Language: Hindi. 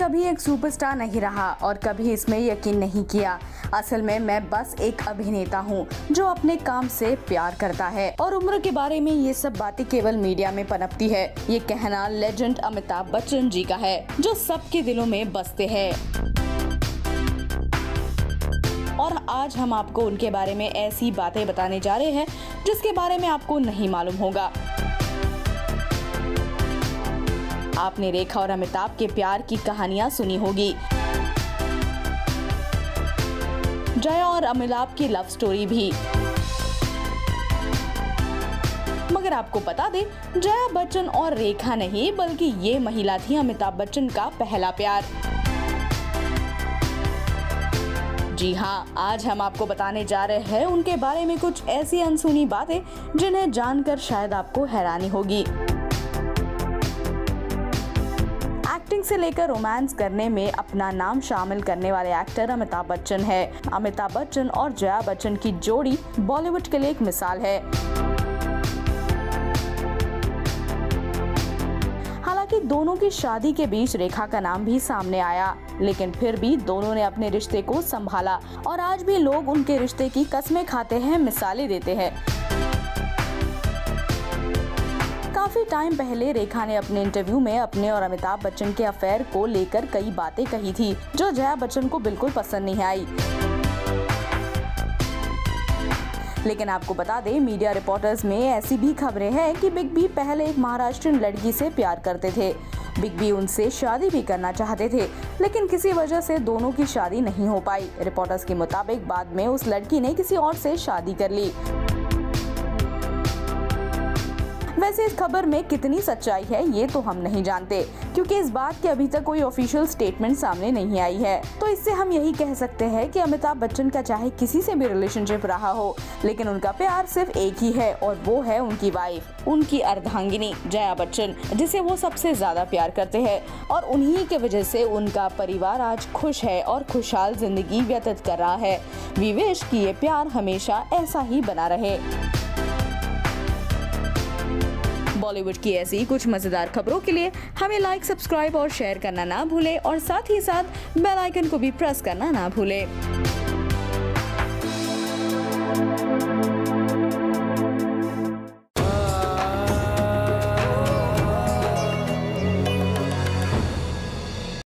कभी एक सुपरस्टार नहीं रहा और कभी इसमें यकीन नहीं किया। असल में मैं बस एक अभिनेता हूँ जो अपने काम से प्यार करता है और उम्र के बारे में ये सब बातें केवल मीडिया में पनपती है। ये कहना लेजेंड अमिताभ बच्चन जी का है जो सबके दिलों में बसते हैं। और आज हम आपको उनके बारे में ऐसी बातें बताने जा रहे हैं जिसके बारे में आपको नहीं मालूम होगा। आपने रेखा और अमिताभ के प्यार की कहानियां सुनी होगी। जया और अमिताभ की लव स्टोरी भी। मगर आपको बता दें, जया बच्चन और रेखा नहीं बल्कि ये महिला थी अमिताभ बच्चन का पहला प्यार। जी हाँ, आज हम आपको बताने जा रहे हैं उनके बारे में कुछ ऐसी अनसुनी बातें जिन्हें जानकर शायद आपको हैरानी होगी। एक्टिंग से लेकर रोमांस करने में अपना नाम शामिल करने वाले एक्टर अमिताभ बच्चन है। अमिताभ बच्चन और जया बच्चन की जोड़ी बॉलीवुड के लिए एक मिसाल है। हालांकि दोनों की शादी के बीच रेखा का नाम भी सामने आया, लेकिन फिर भी दोनों ने अपने रिश्ते को संभाला और आज भी लोग उनके रिश्ते की कस्में खाते हैं, मिसालें देते हैं। काफी टाइम पहले रेखा ने अपने इंटरव्यू में अपने और अमिताभ बच्चन के अफेयर को लेकर कई बातें कही थी जो जया बच्चन को बिल्कुल पसंद नहीं आई। लेकिन आपको बता दें, मीडिया रिपोर्टर्स में ऐसी भी खबरें हैं कि बिग बी पहले एक महाराष्ट्रीयन लड़की से प्यार करते थे। बिग बी उनसे शादी भी करना चाहते थे, लेकिन किसी वजह से दोनों की शादी नहीं हो पाई। रिपोर्टर्स के मुताबिक बाद में उस लड़की ने किसी और से शादी कर ली। वैसे इस खबर में कितनी सच्चाई है ये तो हम नहीं जानते, क्योंकि इस बात की अभी तक कोई ऑफिशियल स्टेटमेंट सामने नहीं आई है। तो इससे हम यही कह सकते हैं कि अमिताभ बच्चन का चाहे किसी से भी रिलेशनशिप रहा हो, लेकिन उनका प्यार सिर्फ एक ही है और वो है उनकी वाइफ, उनकी अर्धांगिनी जया बच्चन, जिसे वो सबसे ज्यादा प्यार करते हैं। और उन्हीं के वजह से उनका परिवार आज खुश है और खुशहाल जिंदगी व्यतीत कर रहा है। वी विश कि ये प्यार हमेशा ऐसा ही बना रहे। बॉलीवुड की ऐसी कुछ मजेदार खबरों के लिए हमें लाइक, सब्सक्राइब और शेयर करना ना भूलें और साथ ही साथ बेल आइकन को भी प्रेस करना ना भूलें।